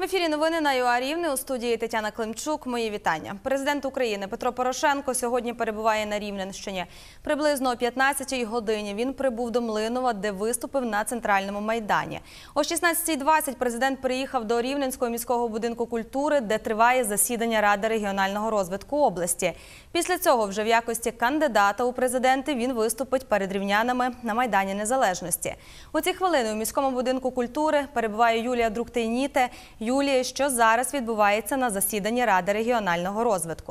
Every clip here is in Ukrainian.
ефірі новини на ЮА Рівне, у студії Тетяна Климчук. Мої вітання. Президент України Петро Порошенко сьогодні перебуває на Рівненщині. Приблизно о 15-й годині він прибув до Млинова, де виступив на Центральному майдані. О 16:20 президент приїхав до Рівненського міського будинку культури, де триває засідання Ради регіонального розвитку області. Після цього вже в якості кандидата у президенти він виступить перед рівнянами на Майдані Незалежності. У ці хвилини у міському будинку культури перебуває Юлія Друктейніте. Юлія, що зараз відбувається на засіданні Ради регіонального розвитку?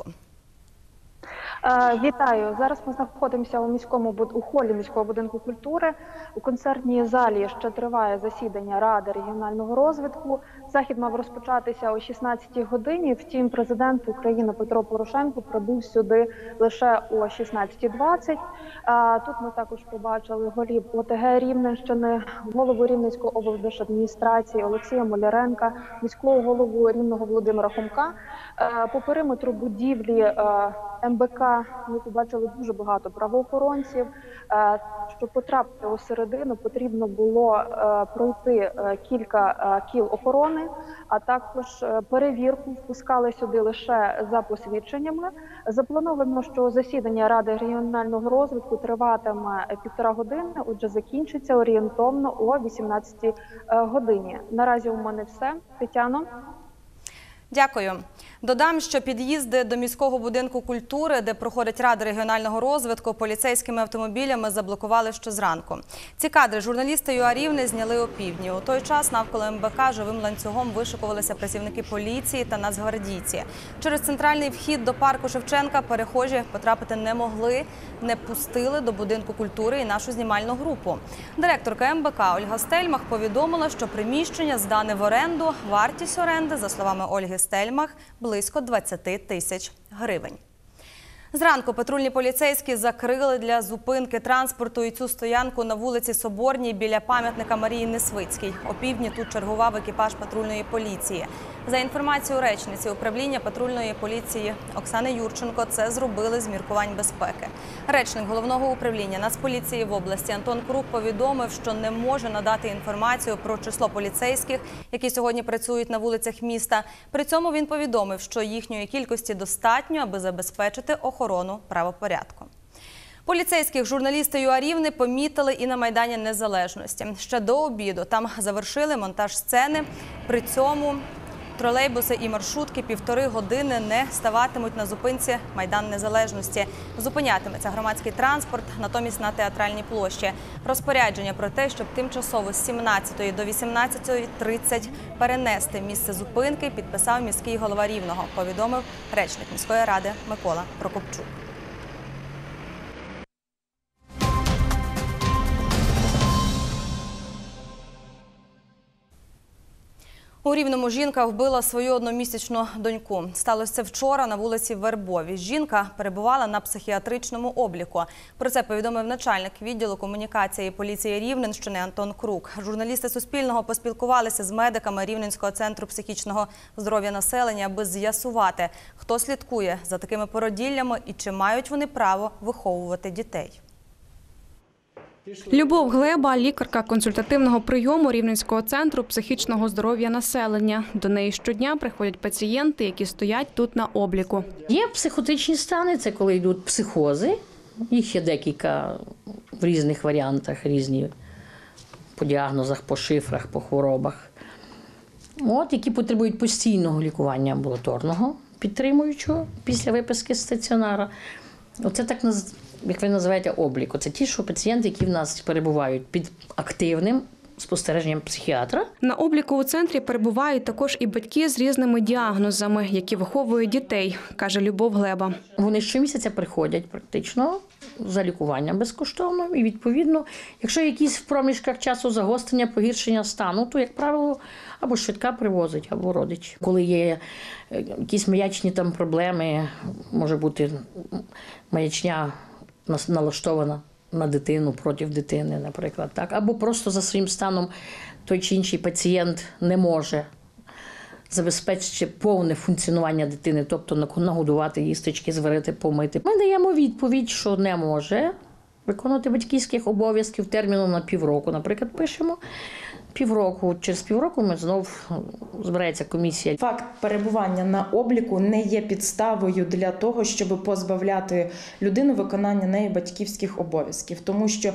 Вітаю! Зараз ми знаходимося у холі міського будинку культури. У концертній залі ще триває засідання Ради регіонального розвитку. Захід мав розпочатися о 16-й годині, втім президент України Петро Порошенко прибув сюди лише о 16:20. Тут ми також побачили голів ОТГ Рівненщини, голову Рівненської облдержадміністрації Олексія Моляренка, міського голову Рівного Володимира Хомка. По периметру будівлі МБК ми побачили дуже багато правоохоронців. Щоб потрапити у середину, потрібно було пройти кілька кіл охорони, а також перевірку. Впускали сюди лише за посвідченнями. Заплановано, що засідання Ради регіонального розвитку триватиме 1,5 години, отже закінчиться орієнтовно о 18-й годині. Наразі у мене все. Тетяно. Дякую. Додам, що під'їзди до міського будинку культури, де проходить Рада регіонального розвитку, поліцейськими автомобілями заблокували щозранку. Ці кадри журналісти ЮА Рівне зняли опівдні. У той час навколо МБК живим ланцюгом вишикувалися працівники поліції та нацгвардійці. Через центральний вхід до парку Шевченка перехожі потрапити не могли, не пустили до будинку культури і нашу знімальну групу. Директорка МБК Ольга Стельмах повідомила, що приміщення здане в оренду. Вартість оренди, за словами Ольги Стельмах, близько 20 тисяч гривень. Зранку патрульні поліцейські закрили для зупинки транспорту і цю стоянку на вулиці Соборній біля пам'ятника Марії Несвицькій. Опівдні тут чергував екіпаж патрульної поліції. За інформацією речниці управління патрульної поліції Оксани Юрченко, це зробили з міркувань безпеки. Речник головного управління Нацполіції в області Антон Крук повідомив, що не може надати інформацію про число поліцейських, які сьогодні працюють на вулицях міста. При цьому він повідомив, що їхньої кількості достатньо, аби забезпечити охорону правопорядку. Поліцейських журналісти ЮА Рівне помітили і на Майдані Незалежності. Ще до обіду там завершили монтаж сцени. При цьому тролейбуси і маршрутки 1,5 години не ставатимуть на зупинці Майдан Незалежності. Зупинятиметься громадський транспорт, натомість на Театральній площі. Розпорядження про те, щоб тимчасово з 17 до 18:30 перенести місце зупинки, підписав міський голова Рівного, повідомив речник міської ради Микола Прокопчук. У Рівному жінка вбила свою одномісячну доньку. Сталося це вчора на вулиці Вербовій. Жінка перебувала на психіатричному обліку. Про це повідомив начальник відділу комунікації поліції Рівненщини Антон Крук. Журналісти Суспільного поспілкувалися з медиками Рівненського центру психічного здоров'я населення, аби з'ясувати, хто слідкує за такими породіллями і чи мають вони право виховувати дітей. Любов Глеба – лікарка консультативного прийому Рівненського центру психічного здоров'я населення. До неї щодня приходять пацієнти, які стоять тут на обліку. Є психотичні стани, це коли йдуть психози. Їх є декілька в різних варіантах, різні по діагнозах, по шифрах, по хворобах. Які потребують постійного лікування амбулаторного, підтримуючого після виписки з стаціонара. Оце так, як ви називаєте, облік. Це ті, що пацієнти, які в нас перебувають під активним спостереженням психіатра. На обліку у центрі перебувають також і батьки з різними діагнозами, які виховують дітей, каже Любов Глеба. Вони щомісяця приходять практично за лікуванням безкоштовно. І, відповідно, якщо якісь в проміжках часу загострення, погіршення стану, то, як правило, або швидка привозить, або родич. Коли є якісь маячні там проблеми, може бути маячня налаштована на дитину, проти дитини, наприклад, так, або просто за своїм станом той чи інший пацієнт не може забезпечити повне функціонування дитини, тобто нагодувати, їстечки, зварити, помити. Ми даємо відповідь, що не може виконувати батьківських обов'язків терміном на півроку, наприклад, пишемо. Півроку, через півроку ми знов збирається комісія. Факт перебування на обліку не є підставою для того, щоб позбавляти людину виконання нею батьківських обов'язків, тому що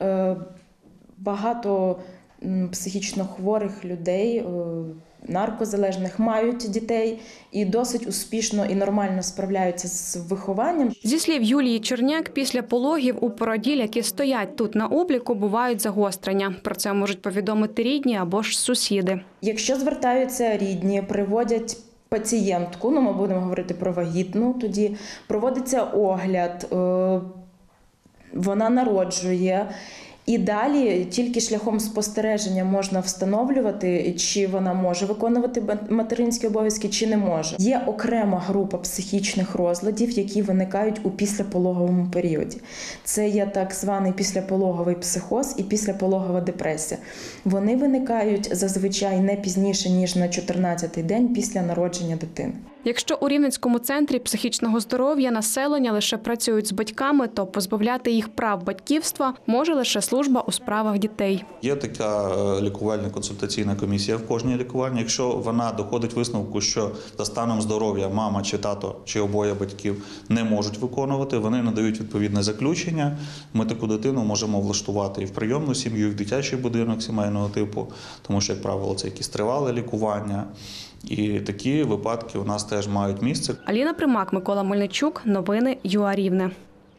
багато психічно хворих людей, наркозалежних мають дітей і досить успішно і нормально справляються з вихованням. Зі слів Юлії Черняк, після пологів у породіль, які стоять тут на обліку, бувають загострення. Про це можуть повідомити рідні або ж сусіди. Якщо звертаються рідні, приводять пацієнтку, ми будемо говорити про вагітну, тоді проводиться огляд, вона народжує. І далі тільки шляхом спостереження можна встановлювати, чи вона може виконувати материнські обов'язки, чи не може. Є окрема група психічних розладів, які виникають у післяпологовому періоді. Це є так званий післяпологовий психоз і післяпологова депресія. Вони виникають зазвичай не пізніше, ніж на 14-й день після народження дитини. Якщо у Рівненському центрі психічного здоров'я населення лише працюють з батьками, то позбавляти їх прав батьківства може лише служба у справах дітей. Є така лікувальна консультаційна комісія в кожній лікувальні. Якщо вона доходить висновку, що за станом здоров'я мама чи тато, чи обоє батьків не можуть виконувати, вони надають відповідне заключення. Ми таку дитину можемо влаштувати і в прийомну сім'ю, і в дитячий будинок сімейного типу, тому що, як правило, це якісь тривале лікування. І такі випадки у нас теж мають місце. Аліна Примак, Микола Мельничук. Новини ЮА Рівне.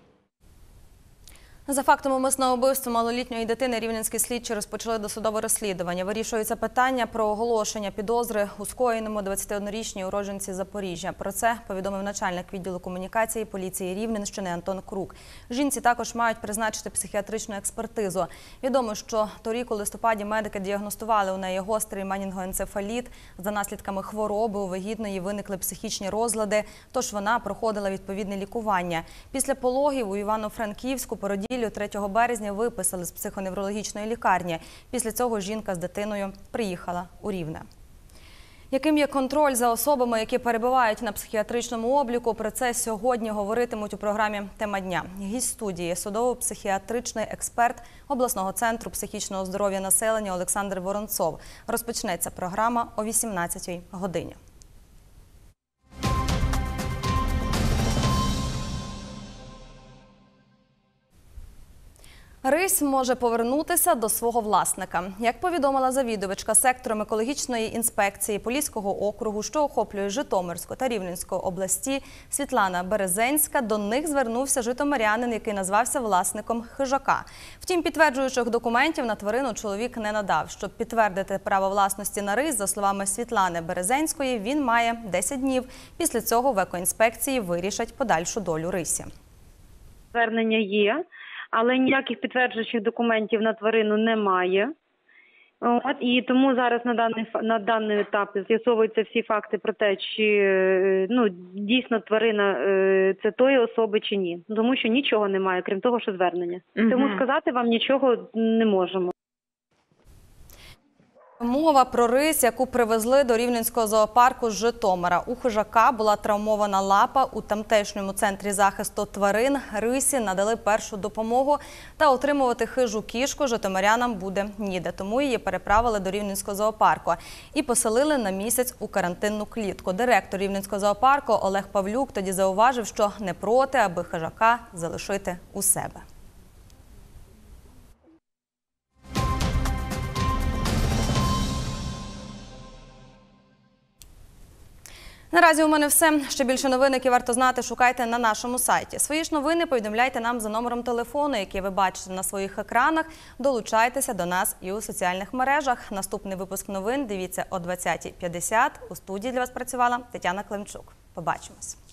За фактом умисного вбивства малолітньої дитини рівненські слідчі розпочали досудове розслідування. Вирішується питання про оголошення підозри у скоєному 21-річній уродженці Запоріжжя. Про це повідомив начальник відділу комунікації поліції Рівненщини Антон Крук. Жінці також мають призначити психіатричну експертизу. Відомо, що торік у листопаді медики діагностували у неї гострий менінгоенцефаліт. За наслідками хвороби у вагітної виникли психічні розлади, тож вона проходила відповідне лікування. Після пологів у Івано-Франківську породіллю 3 березня виписали з психоневрологічної лікарні. Після цього жінка з дитиною приїхала у Рівне. Яким є контроль за особами, які перебувають на психіатричному обліку? Про це сьогодні говоритимуть у програмі «Тема дня». Гість студії – судово-психіатричний експерт обласного центру психічного здоров'я населення Олександр Воронцов. Розпочнеться програма о 18-й годині. Рись може повернутися до свого власника. Як повідомила завідувачка сектором екологічної інспекції Поліського округу, що охоплює Житомирську та Рівненську області, Світлана Березенська, до них звернувся житомирянин, який назвався власником хижака. Втім, підтверджуючих документів на тварину чоловік не надав. Щоб підтвердити право власності на рись, за словами Світлани Березенської, він має 10 днів. Після цього в екоінспекції вирішать подальшу долю рисі. Звернення є, але ніяких підтверджуючих документів на тварину немає. І тому зараз на даний етап з'ясовуються всі факти про те, чи дійсно тварина це тої особи чи ні. Тому що нічого немає, крім того, що звернення. Тому сказати вам нічого не можемо. Мова про рись, яку привезли до Рівненського зоопарку з Житомира. У хижака була травмована лапа. У тамтешньому центрі захисту тварин рисі надали першу допомогу. Та отримувати хижу кішку житомирянам буде ніде. Тому її переправили до Рівненського зоопарку і поселили на місяць у карантинну клітку. Директор Рівненського зоопарку Олег Павлюк тоді зауважив, що не проти, аби хижака залишити у себе. Наразі у мене все. Ще більше новин, які варто знати, шукайте на нашому сайті. Свої ж новини повідомляйте нам за номером телефону, який ви бачите на своїх екранах. Долучайтеся до нас і у соціальних мережах. Наступний випуск новин дивіться о 20:50. У студії для вас працювала Тетяна Климчук. Побачимось.